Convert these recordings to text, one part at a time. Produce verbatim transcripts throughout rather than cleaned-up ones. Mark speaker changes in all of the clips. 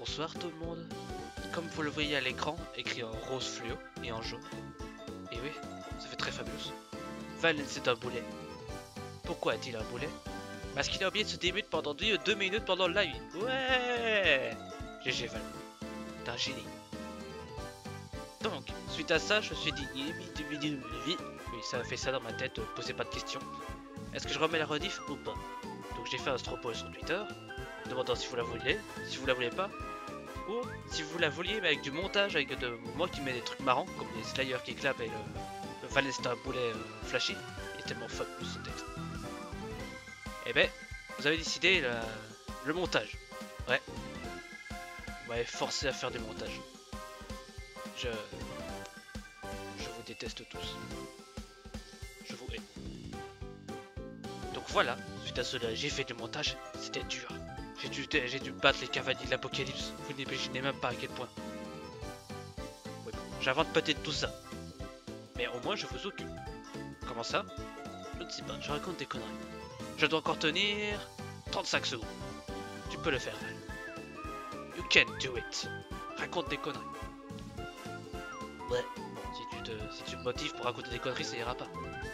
Speaker 1: Bonsoir tout le monde. Comme vous le voyez à l'écran, écrit en rose fluo et en jaune. Et oui, ça fait très fabuleux. Valen c'est un boulet. Pourquoi a-t-il un boulet? Parce qu'il a oublié de se démute pendant deux minutes pendant le live. Ouais, G G Valen, t'es un génie. Donc, suite à ça, je me suis dit, oui, ça a fait ça dans ma tête, posez pas de questions. Est-ce que je remets la rediff ou pas? Donc j'ai fait un straw poll sur Twitter, demandant si vous la voulez, si vous la voulez pas, ou si vous la vouliez mais avec du montage, avec de moi qui mets des trucs marrants, comme les Slayers qui clapent et le, le Valesta boulet euh, flashy. Il est tellement fun ce texte. Et ben, vous avez décidé la... le montage. Ouais. Vous m'avez forcé à faire du montage. Je... Je vous déteste tous. Je vous hais. Donc voilà, suite à cela, j'ai fait du montage, c'était dur. J'ai dû, j'ai dû battre les cavaliers de l'apocalypse, vous n'imaginez même pas à quel point. Ouais, bon, j'invente peut-être tout ça. Mais au moins je vous occupe. Comment ça? Je ne sais pas, je raconte des conneries. Je dois encore tenir trente-cinq secondes. Tu peux le faire, Val. You can do it. Raconte des conneries. Ouais, bon, si tu te, si tu te motives pour raconter des conneries, ça ira pas.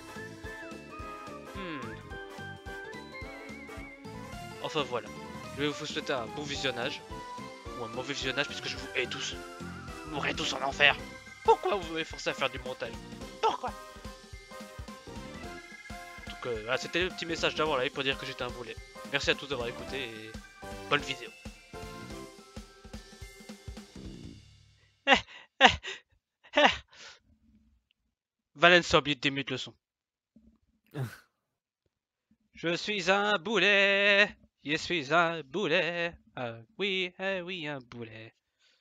Speaker 1: Hmm. Enfin voilà. Je vais vous souhaiter un bon visionnage. Ou un mauvais visionnage puisque je vous hais tous. Vous mourrez tous en enfer. Pourquoi vous m'avez forcé à faire du montage? Pourquoi? Donc euh, voilà, c'était le petit message d'avant là pour dire que j'étais un boulet. Merci à tous d'avoir écouté et bonne vidéo. Valence a oublié de démuter le son. Je suis un boulet. Je suis un boulet. Ah oui, ah oui, un boulet.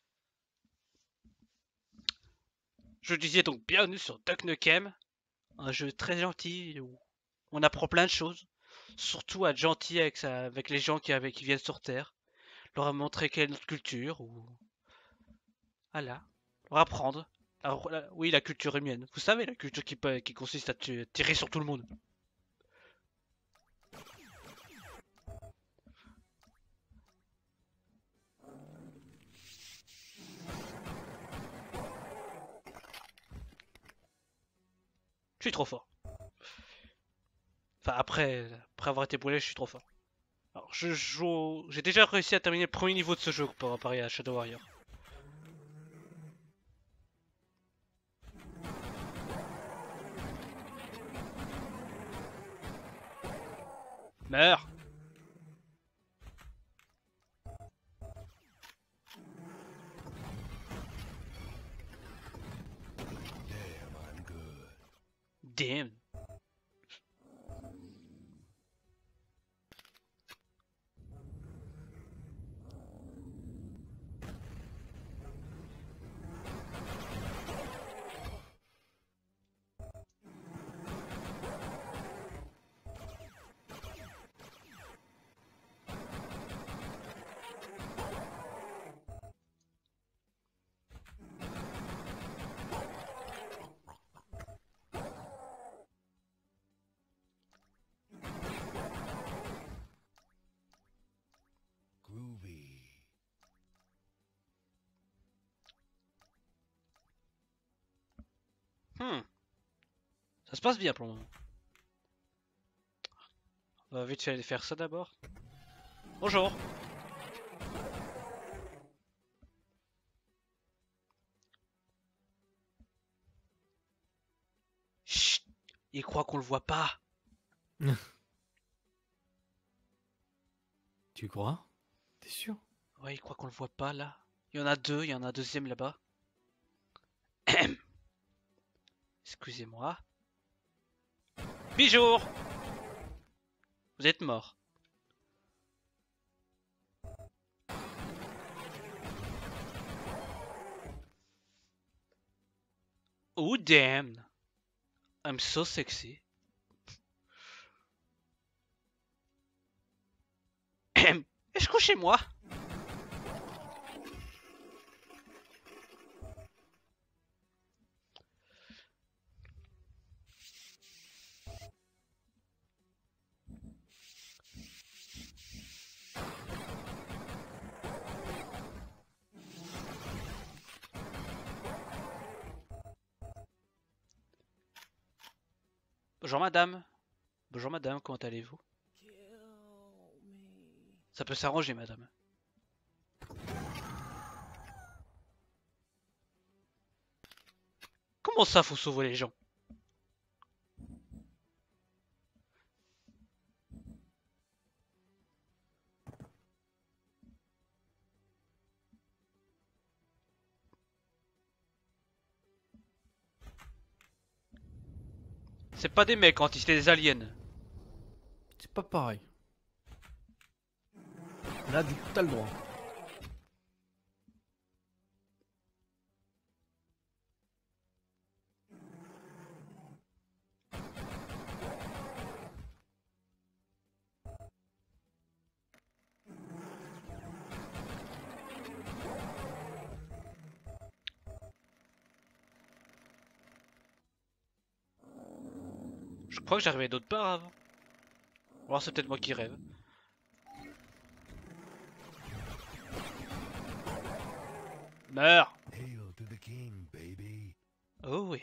Speaker 1: Je disais donc bienvenue sur Duck Nukem, un jeu très gentil où on apprend plein de choses, surtout à être gentil avec, sa, avec les gens qui, avec, qui viennent sur Terre, leur montrer quelle est notre culture, ou voilà, leur apprendre. Alors, la, oui, la culture humaine. Vous savez, la culture qui, peut, qui consiste à tirer sur tout le monde. Je suis trop fort. Enfin, après, après avoir été brûlé, je suis trop fort. Alors, je joue. J'ai déjà réussi à terminer le premier niveau de ce jeu pour parier à Shadow Warrior. Meurs! Damn! Hmm. Ça se passe bien pour le moment. On va vite aller faire ça d'abord. Bonjour. Chut. Il croit qu'on le voit pas.
Speaker 2: Tu crois? T'es sûr?
Speaker 1: Ouais, il croit qu'on le voit pas là. Il y en a deux, il y en a un deuxième là-bas. Excusez-moi. Bijour. Vous êtes mort. Oh damn. I'm so sexy. Est-ce que chez moi? Bonjour madame. Bonjour madame, comment allez-vous? Ça peut s'arranger madame. Comment ça faut sauver les gens? C'est pas des mecs quand c'est des aliens.
Speaker 2: C'est pas pareil. Là, du coup, t'as le droit.
Speaker 1: Je crois que j'arrivais d'autre part avant. Ou alors c'est peut-être moi qui rêve. Meurs!
Speaker 3: Hail to the king, baby.
Speaker 1: Oh oui.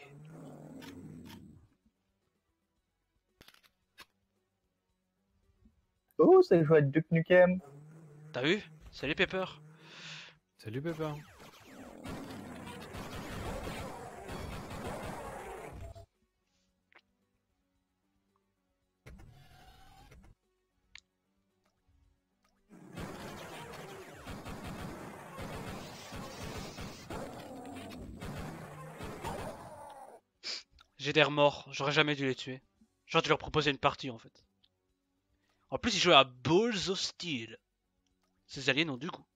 Speaker 4: Oh, c'est joué à Duke Nukem.
Speaker 1: T'as vu? Salut Pepper.
Speaker 2: Salut Pepper.
Speaker 1: J'ai des remords, j'aurais jamais dû les tuer. J'aurais dû leur proposer une partie en fait. En plus ils jouaient à Balls of Steel. Ces aliens ont du goût.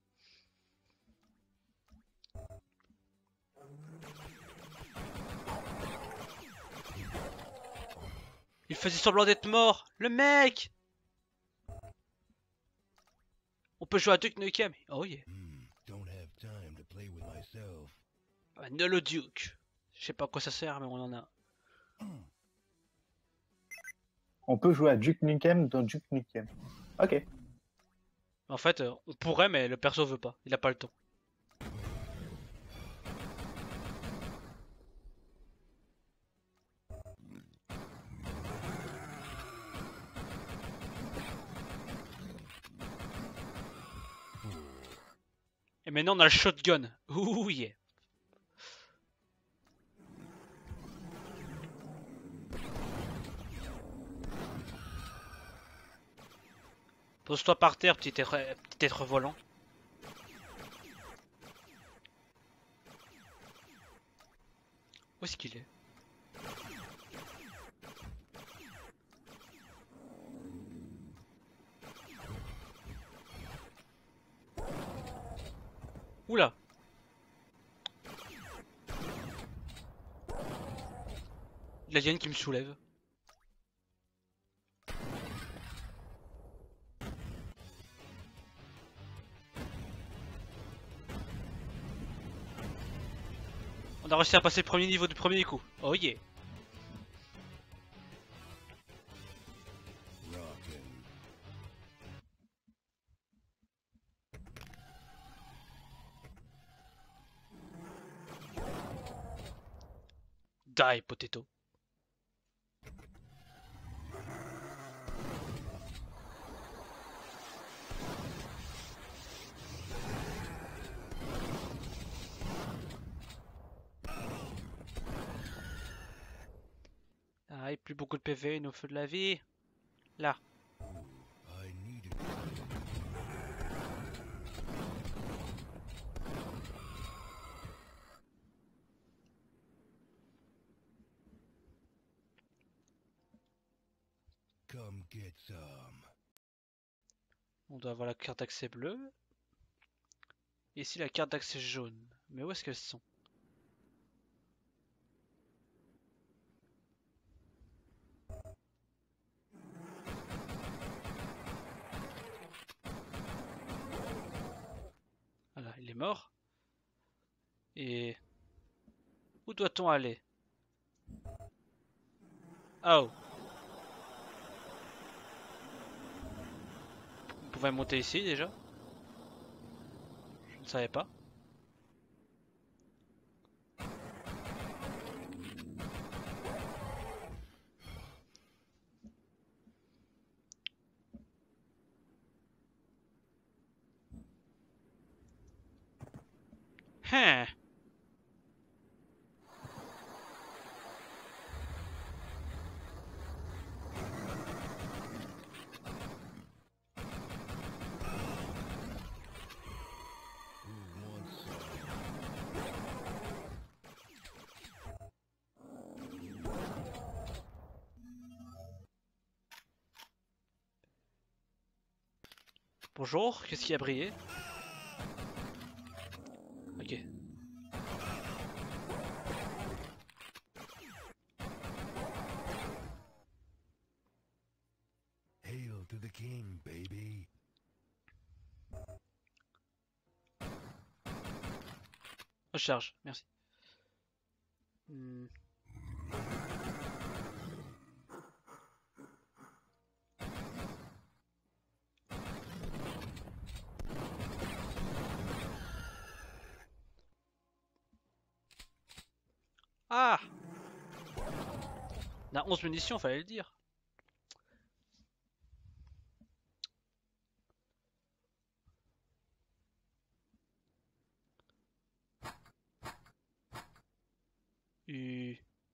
Speaker 1: Il faisait semblant d'être mort. Le mec! On peut jouer à Duke Nukem. Oh yeah.
Speaker 3: Hmm, don't have time to play with myself.
Speaker 1: Ah, Nolo Duke. Je sais pas à quoi ça sert mais on en a.
Speaker 4: On peut jouer à Duke Nukem dans Duke Nukem. Ok.
Speaker 1: En fait, euh, on pourrait mais le perso veut pas. Il a pas le temps. Et maintenant on a le shotgun. Ouh yeah. Pose-toi par terre, petit être, petit être volant. Où est-ce qu'il est? Oula! L'alien qui me soulève. On a réussi à passer le premier niveau du premier coup. Oh yeah.
Speaker 3: Rockin'.
Speaker 1: Die potato. Ah, et plus beaucoup de P V, il nous faut de la vie. Là.
Speaker 3: I need it. Come get some.
Speaker 1: On doit avoir la carte d'accès bleue. Et ici la carte d'accès jaune. Mais où est-ce qu'elles sont? Voilà, il est mort. Et... où doit-on aller? Oh. On pouvait monter ici déjà? Je ne savais pas. Hein.
Speaker 3: Who wants some?
Speaker 1: Bonjour, qu'est-ce qui a brillé? Ok.
Speaker 3: Hail to the king, baby.
Speaker 1: Recharge, merci. Hmm. Ah! On a onze munitions, fallait le dire. Euh.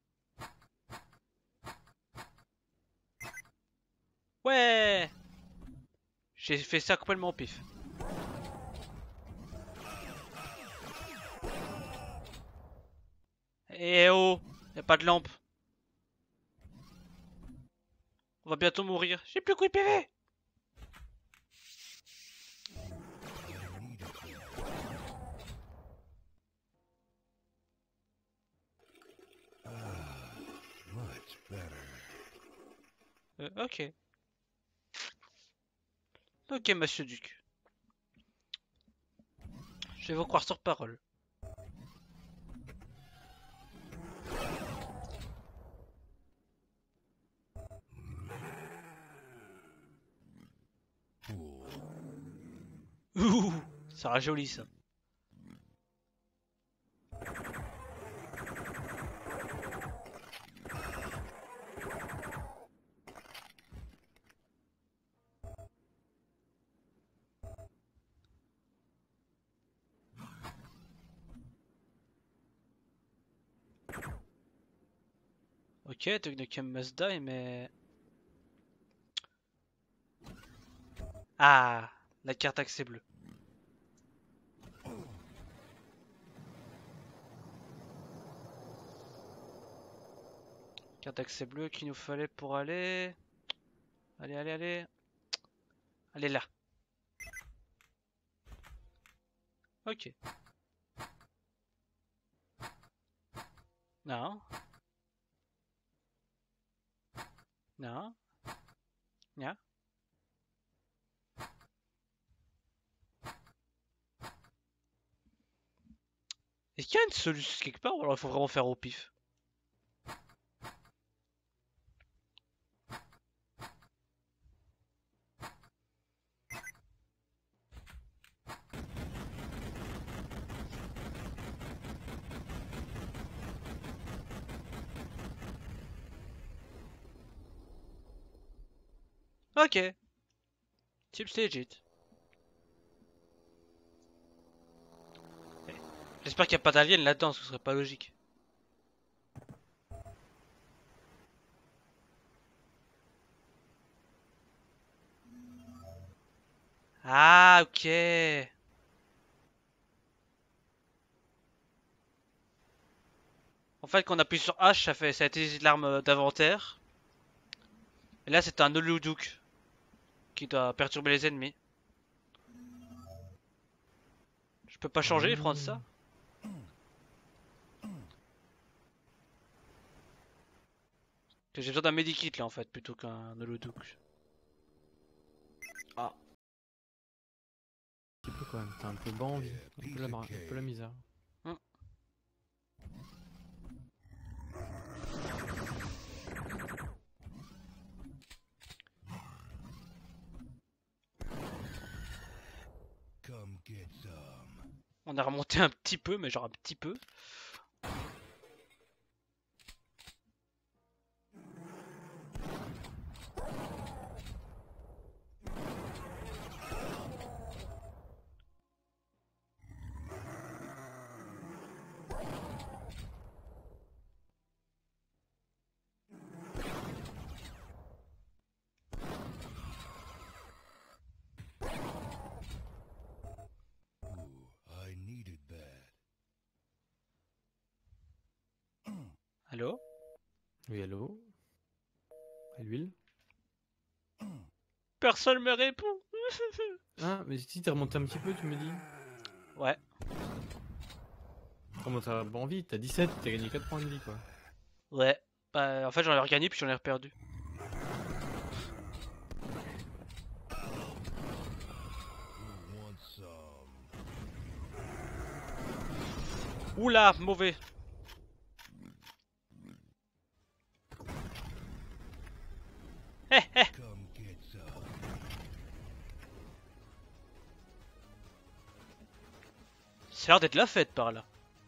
Speaker 1: Ouais! J'ai fait ça complètement au pif. Eh oh! Y'a pas de lampe. On va bientôt mourir. J'ai plus que huit P V!
Speaker 3: I need it. Ah, much better.
Speaker 1: Euh, ok. Ok, monsieur Duc. Je vais vous croire sur parole.
Speaker 3: Fool.
Speaker 1: Ouh, ça sera joli ça. Ok, Tugnukem must die, mais... Ah, la carte accès bleue. Carte accès bleue qu'il nous fallait pour aller... Allez, allez, allez. Allez là. Ok. Non. Non. Non. Est-ce qu'il y a une solution quelque part ou alors il faut vraiment faire au pif? Ok. Chips legit. J'espère qu'il n'y a pas d'alien là-dedans, ce serait pas logique. Ah, ok. En fait, quand on appuie sur H, ça fait, ça utilise l'arme d'inventaire. Et là, c'est un Holuduk qui doit perturber les ennemis. Je peux pas changer et prendre ça? Que j'ai besoin d'un medikit là en fait, plutôt qu'un Holuduk.
Speaker 2: Ah. Un petit peu quand même, t'as un peu bas envie. Un peu la, bra- un peu la misère.
Speaker 1: Hmm.
Speaker 3: Come get some.
Speaker 1: On a remonté un petit peu, mais genre un petit peu.
Speaker 2: Oui, allô. Et l'huile?
Speaker 1: Personne me répond.
Speaker 2: Ah, mais si t'es remonté un petit peu, tu me dis.
Speaker 1: Ouais.
Speaker 2: Remonte à bon vite, t'as dix-sept, t'as gagné quatre points de vie quoi.
Speaker 1: Ouais. Bah, en fait, j'en ai regagné puis j'en ai perdu.
Speaker 3: Who wants some?
Speaker 1: Oula, mauvais. Hé hé.
Speaker 3: Come get some.
Speaker 1: Ça a l'air d'être la fête par là.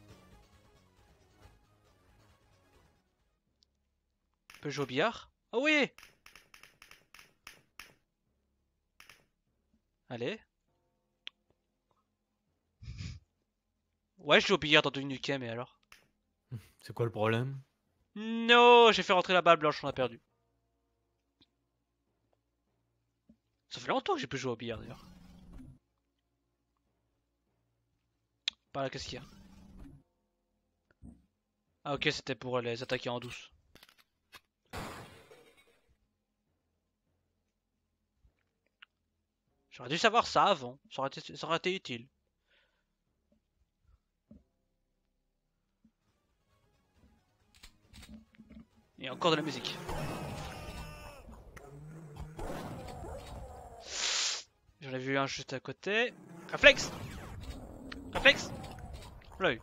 Speaker 1: On peut jouer au billard? Ah oui! Allez. Ouais, je joue au billard dans Duke Nukem, et alors?
Speaker 2: C'est quoi le problème?
Speaker 1: Non, j'ai fait rentrer la balle blanche, on a perdu. Ça fait longtemps que j'ai pu jouer au billard d'ailleurs. Par là, qu'est-ce qu'il y a? Ah ok, c'était pour les attaquer en douce. J'aurais dû savoir ça avant, ça aurait été, ça aurait été utile. Et encore de la musique. J'en ai vu un juste à côté. Réflexe! Réflexe! On l'a eu.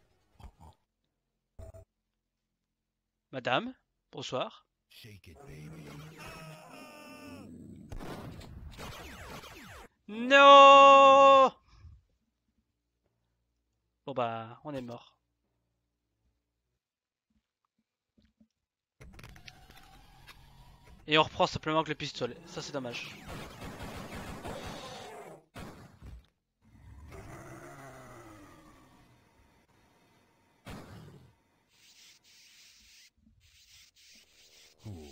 Speaker 1: Madame, bonsoir.
Speaker 3: Shake it, baby.
Speaker 1: Non! Bon bah, on est mort. Et on reprend simplement avec le pistolet. Ça c'est dommage.
Speaker 3: Cool.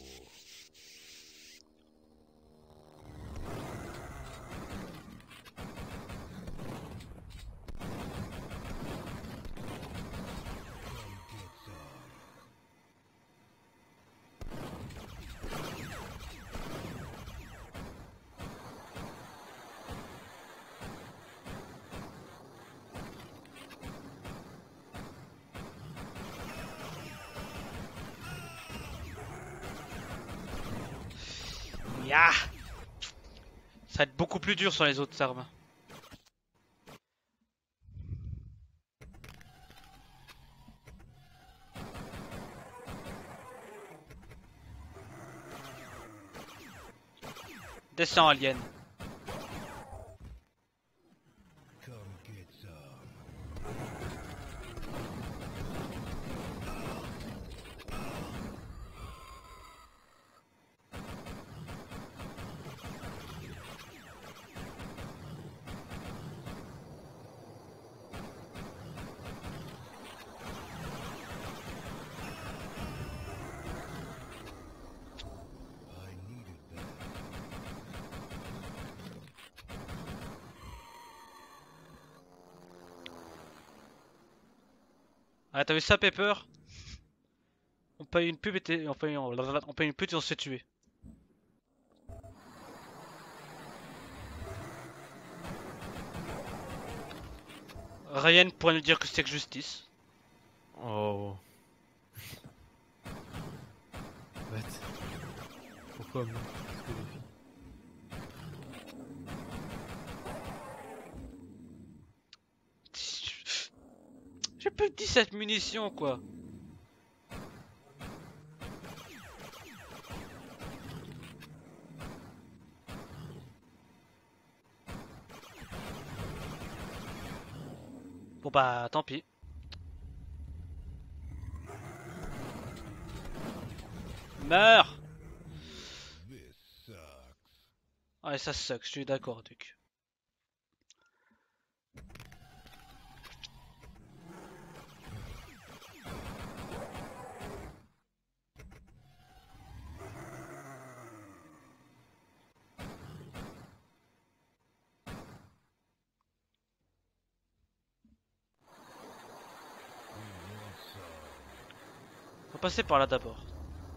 Speaker 3: Come get some.
Speaker 1: Ya! Ça va être beaucoup plus dur sur les autres armes. Descends, alien.
Speaker 3: Come get some. I needed that.
Speaker 1: Ah, t'as vu ça, Pepper? On paye une pub et t'es- on paye, on paye une pute et on se fait tuer. Ryan pourrait nous dire que c'est que justice.
Speaker 2: Oh. Bête. Pourquoi moi? Qu'est-ce que j'ai fait?
Speaker 1: J'ai plus que dix-sept munitions, quoi. Bon bah, tant pis. Meurs!
Speaker 3: This sucks.
Speaker 1: Ouais, ça suck, je suis d'accord, Duc.
Speaker 3: Who wants some?
Speaker 1: On va passer par là d'abord.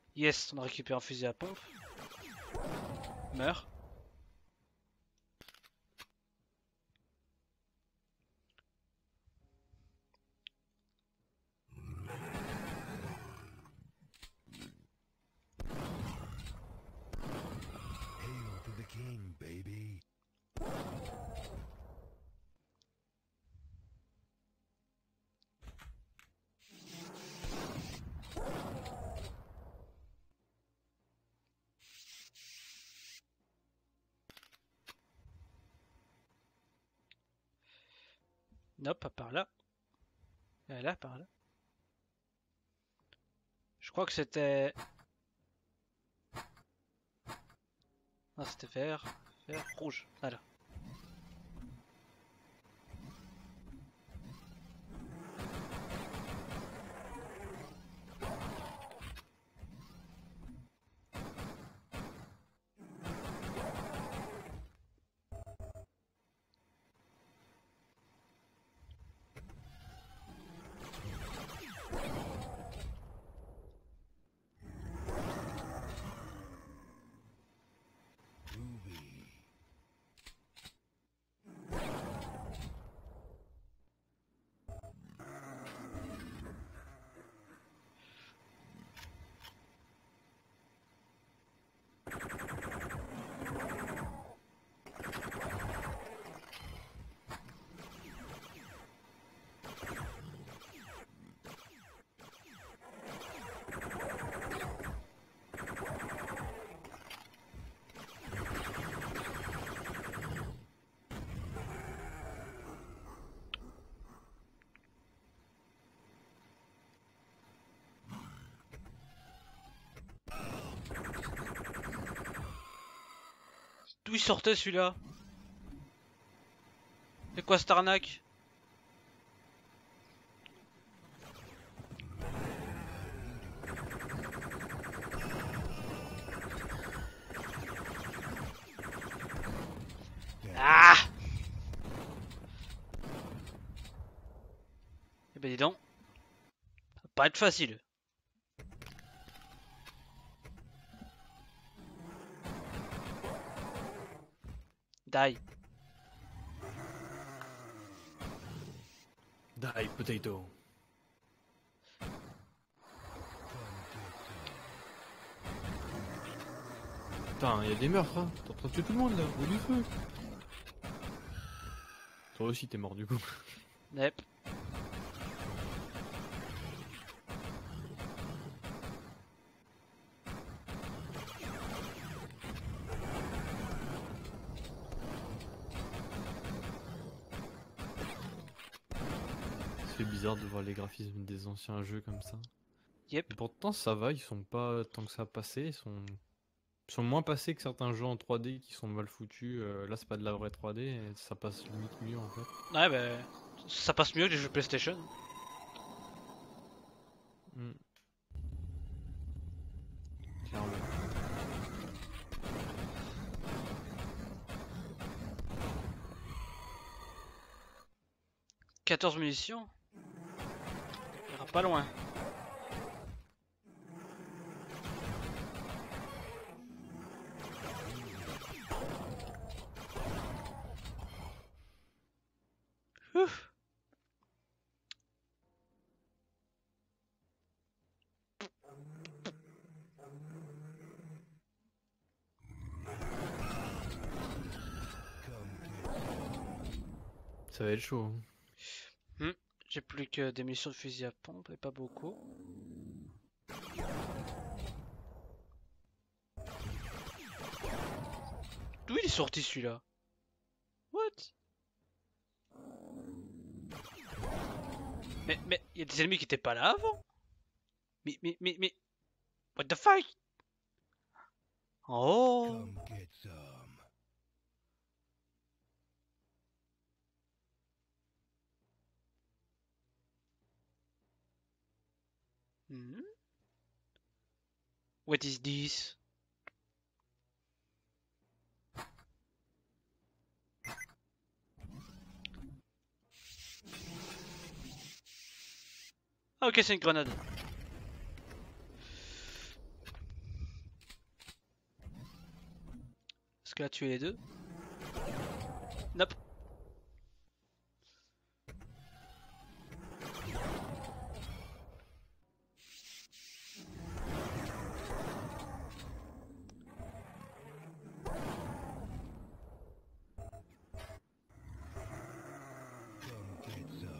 Speaker 1: Yes, on a récupéré un fusil à pompe. Meurs.
Speaker 3: Hail to the king, baby.
Speaker 1: Non, pas par là. Et là, par là. Je crois que c'était... Non, c'était vert, vert, rouge. Voilà.
Speaker 3: Ruby.
Speaker 1: D'où il sortait celui-là? C'est quoi cette arnaque? Ah! Eh ben dis donc. Ça va pas être facile. Die.
Speaker 2: Die, potato. Putain, il y a des meurtres, hein. T'es en train de tuer tout le monde là, au du feu. Toi aussi t'es mort du coup.
Speaker 1: Yep.
Speaker 2: C'est bizarre de voir les graphismes des anciens jeux comme ça.
Speaker 1: Yep.
Speaker 2: Et pourtant ça va, ils sont pas tant que ça passés, ils sont... ils sont moins passés que certains jeux en trois D qui sont mal foutus. Euh, là c'est pas de la vraie trois D, et ça passe limite mieux en fait.
Speaker 1: Ouais, bah. Ça passe mieux que les jeux PlayStation.
Speaker 2: Hmm. Clairement.
Speaker 1: quatorze munitions. On ira pas loin. Ouf.
Speaker 2: Ça va être chaud. Hein.
Speaker 1: Hmm. J'ai plus que des munitions de fusil à pompe et pas beaucoup. D'où il est sorti celui-là? What? Mais, mais, il y a des ennemis qui étaient pas là avant? Mais, mais, mais, mais... What the fuck? Oh!
Speaker 3: Come get some.
Speaker 1: Hmm? What is this? Ah ok, c'est une grenade. qu'il a tué les deux. Nope.
Speaker 3: Come get some.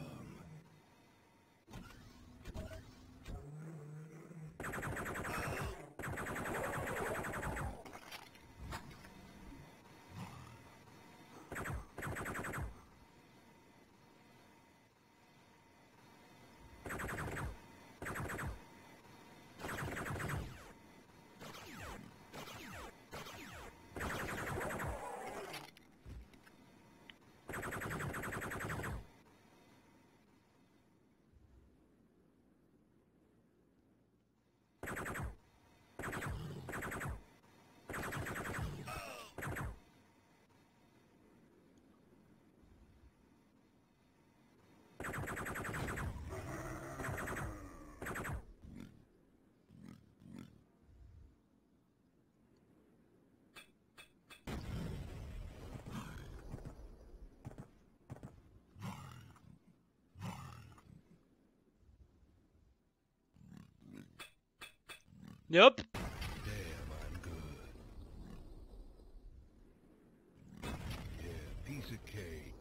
Speaker 1: Yup.
Speaker 3: Damn, I'm good. Yeah, piece of cake.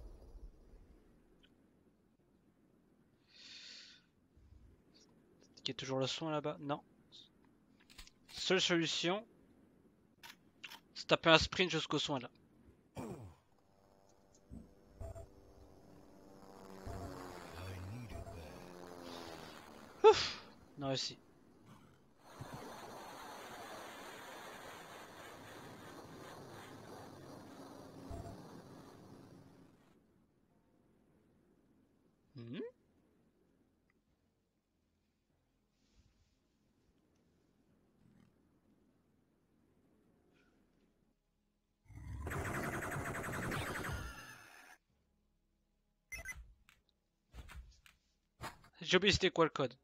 Speaker 1: Il y a toujours le son là-bas? Non. Seule solution, c'est taper un sprint jusqu'au son là.
Speaker 3: I needed that.
Speaker 1: Ouf. Non réussi. Hmm. J'ai oublié c'était quoi le code.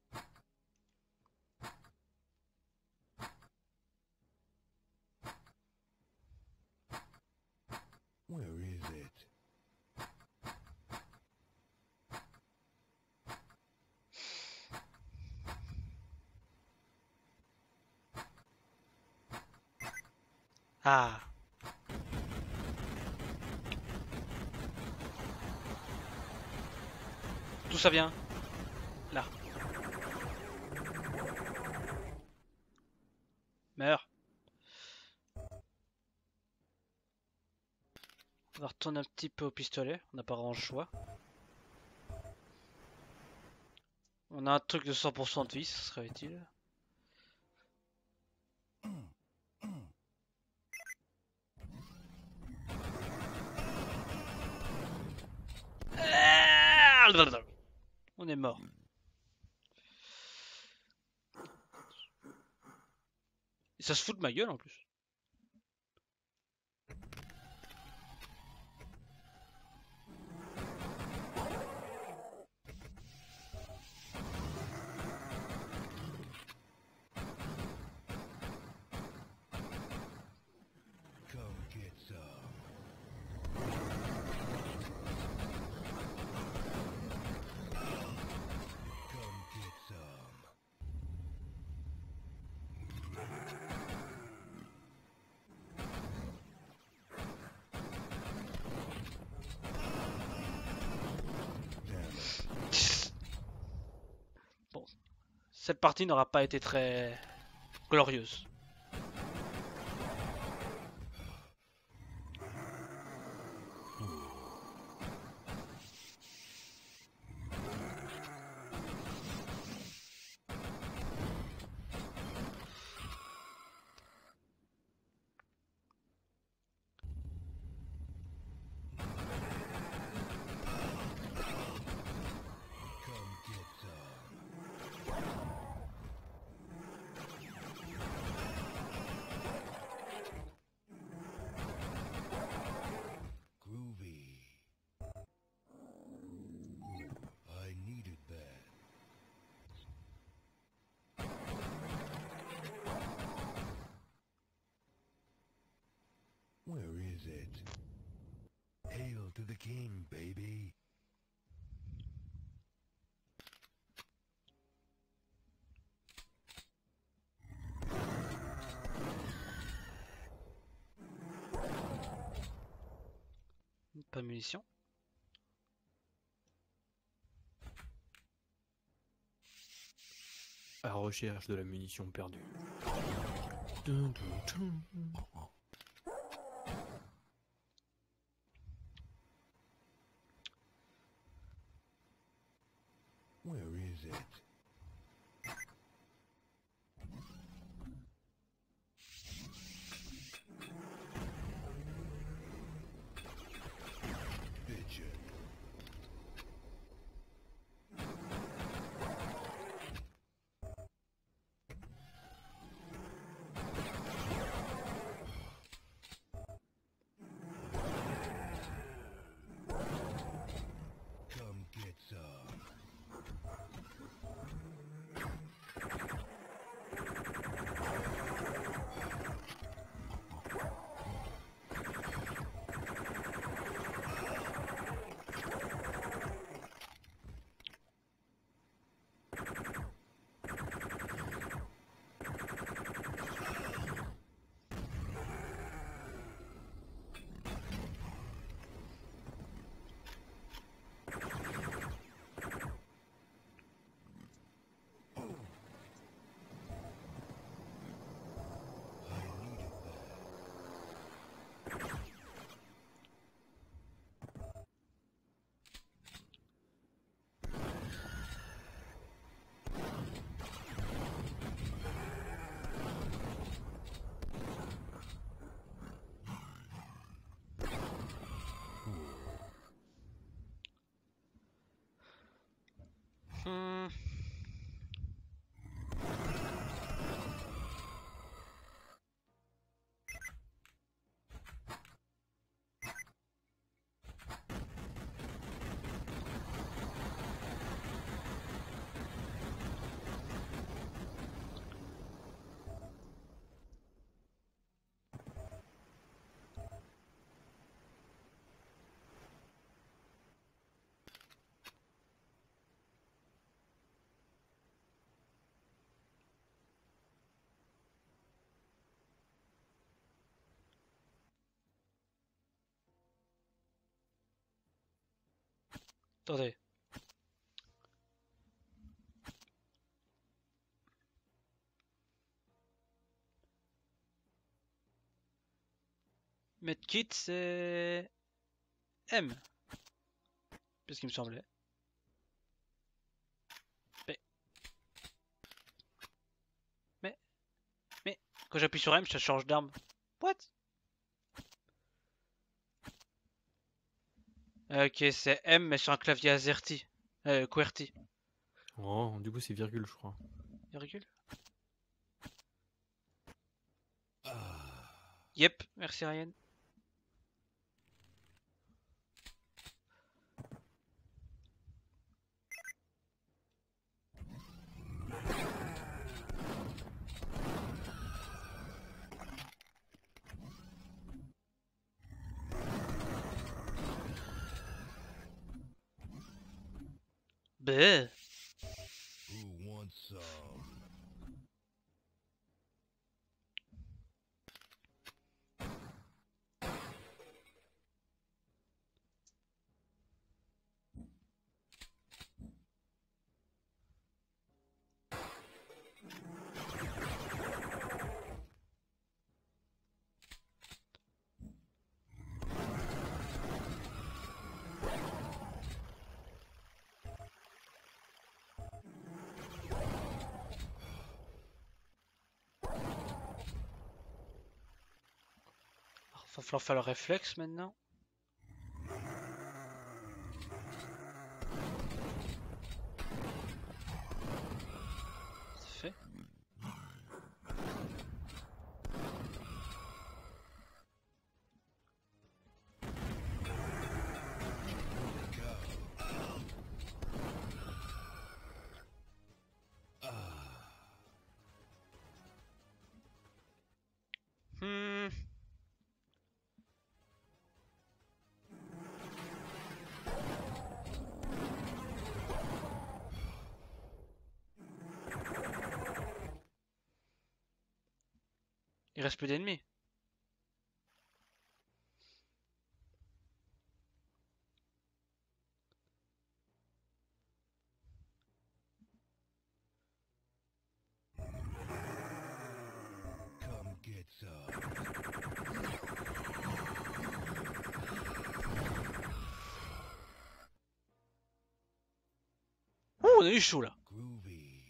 Speaker 3: Where is it?
Speaker 1: Ah. D'où ça vient? Là. Meurs. On va retourner un petit peu au pistolet. On n'a pas grand choix. On a un truc de cent pour cent de vie, ce serait utile. On est mort. Et ça se fout de ma gueule en plus.
Speaker 3: Come get some. Come get some. Damn it.
Speaker 1: Bon, cette partie n'aura pas été très glorieuse.
Speaker 3: Come get some. king, baby.
Speaker 1: Pas de munitions.
Speaker 2: À la recherche de la munition perdue. Dun, dun, dun.
Speaker 3: Where is it? Pigeon. Come get some. I needed that.
Speaker 1: Hmm. Attendez. Medkit c'est M. C'est ce qui me semblait. Mais. Mais. Mais. Quand j'appuie sur M, ça change d'arme. What? Ok, c'est M mais sur un clavier AZERTY. Euh, QWERTY.
Speaker 2: Oh, du coup, c'est virgule, je crois.
Speaker 1: Virgule.
Speaker 3: Ah.
Speaker 1: Yep, merci Ryan. Bleh.
Speaker 3: Who wants some?
Speaker 1: Va falloir faire le réflexe maintenant. C'est fait. Hmm. Il reste plus d'ennemis.
Speaker 3: Come get some.
Speaker 1: Ouh, on a eu chaud là.
Speaker 3: Groovy.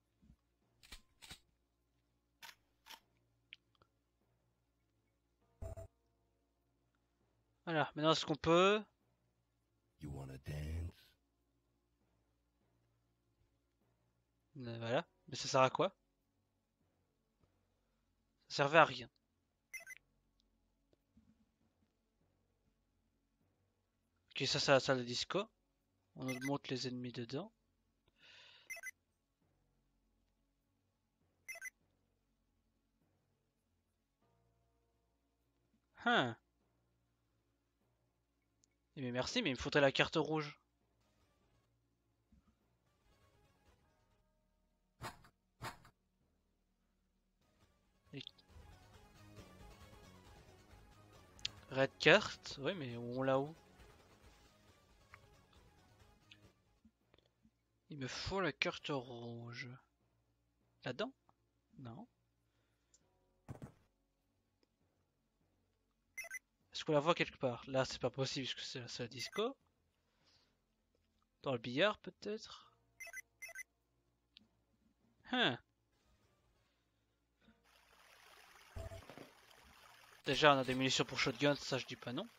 Speaker 1: Voilà, maintenant est-ce qu'on peut...
Speaker 3: You wanna dance?
Speaker 1: Euh, Voilà, mais ça sert à quoi? Ça servait à rien. Ok, ça c'est la salle de disco. On augmente les ennemis dedans. Hein. Eh mais merci, mais il me faudrait la carte rouge. Et- Red carte? Oui, mais on l'a où? Il me faut la carte rouge. Là-dedans? Non. Est-ce qu'on la voit quelque part? Là, c'est pas possible puisque c'est la salle disco. Dans le billard, peut-être? Hein. Déjà, on a des munitions pour shotgun, ça je dis pas non.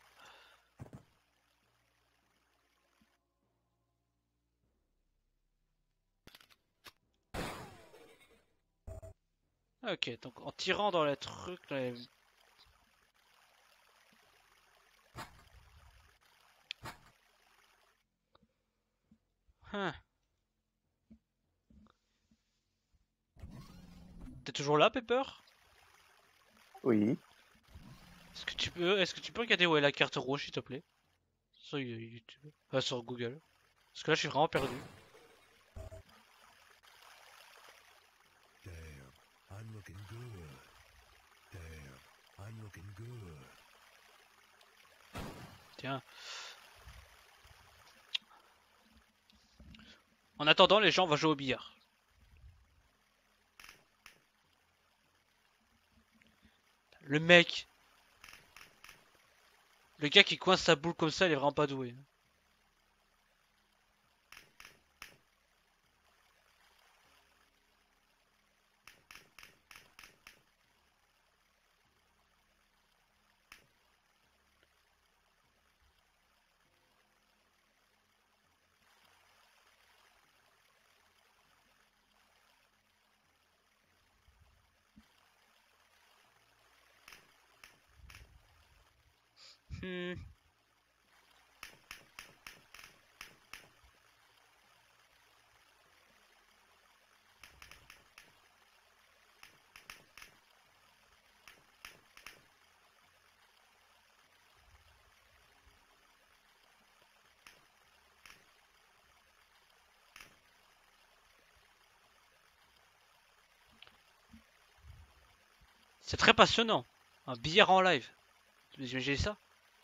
Speaker 1: Ok, donc en tirant dans les trucs, dans les... Hein. T'es toujours là, Pepper?
Speaker 4: Oui.
Speaker 1: Est-ce que tu peux, est-ce que tu peux regarder où est la carte rouge, s'il te plaît? Sur YouTube, enfin sur Google. Parce que là, je suis vraiment perdu.
Speaker 3: Damn, I'm looking good. Damn, I'm looking good.
Speaker 1: Tiens. En attendant, les gens vont jouer au billard. Le mec. Le gars qui coince sa boule comme ça, il est vraiment pas doué. Hmm. C'est très passionnant. Un billard en live. Vous imaginez ça?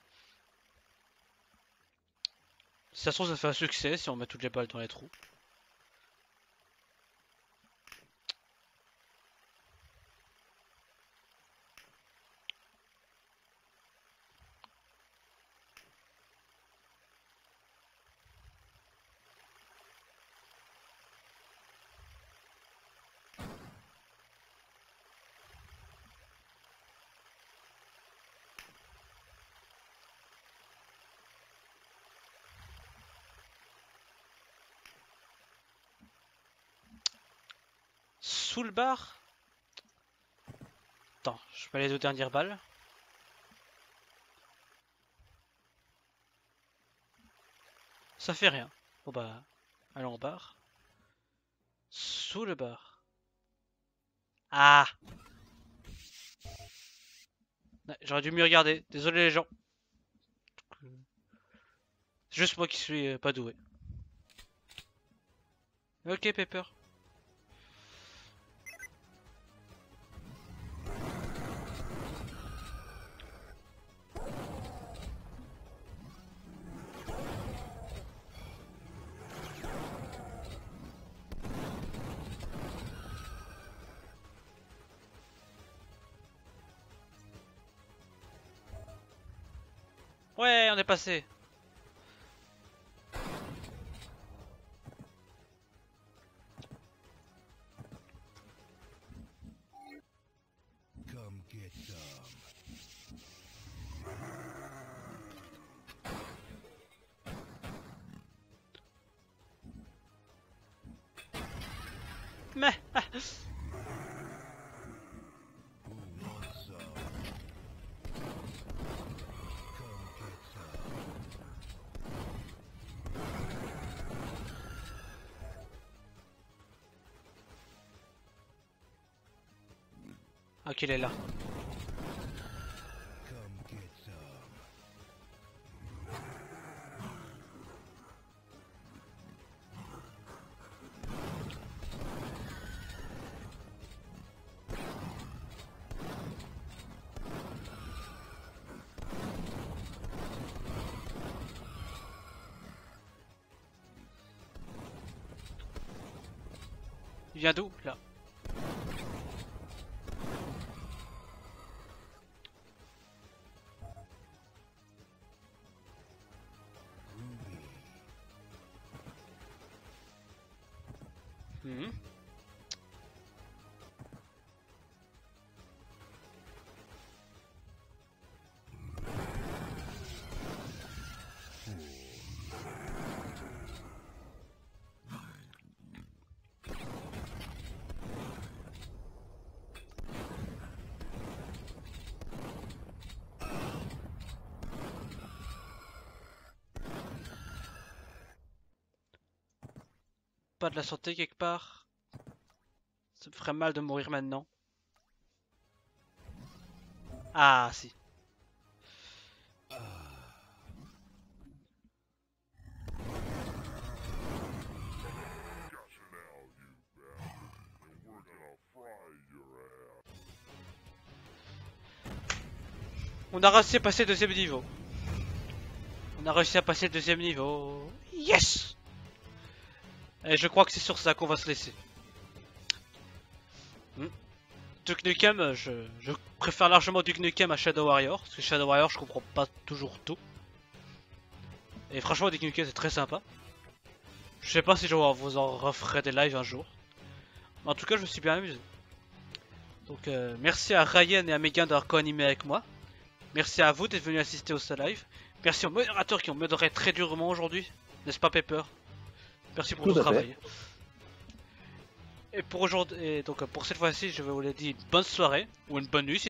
Speaker 1: Si ça se trouve, ça fait un succès si on met toutes les balles dans les trous. Sous le bar? Attends, je mets les deux dernières balles. Ça fait rien. Bon bah, allons au bar. Sous le bar. Ah! Ouais, j'aurais dû mieux regarder. Désolé les gens. C'est juste moi qui suis euh, pas doué. Ok Pepper. Ouais, on est passé.
Speaker 3: Come get some.
Speaker 1: Mais
Speaker 3: Who wants some? Come get some.
Speaker 1: ok, il est là.
Speaker 3: Come get some.
Speaker 1: Il vient d'où là? Mhm. Pas de la santé quelque part? Ça me ferait mal de mourir maintenant. Ah si. On a réussi à passer le deuxième niveau. On a réussi à passer le deuxième niveau. Yes! Et je crois que c'est sur ça qu'on va se laisser. Hmm. Duke Nukem, je, je préfère largement Duke Nukem à Shadow Warrior. Parce que Shadow Warrior, je comprends pas toujours tout. Et franchement, Duke Nukem, c'est très sympa. Je sais pas si je vous en referai des lives un jour. Mais en tout cas, je me suis bien amusé. Donc, euh, merci à Ryan et à Megan d'avoir co-animé avec moi. Merci à vous d'être venus assister au live. Merci aux modérateurs qui ont modéré très durement aujourd'hui. N'est-ce pas, Pepper? Merci pour
Speaker 4: Tout
Speaker 1: ton
Speaker 4: à fait.
Speaker 1: travail. Et pour aujourd'hui, et donc pour cette fois-ci, je vais vous dire bonne soirée ou une bonne nuit si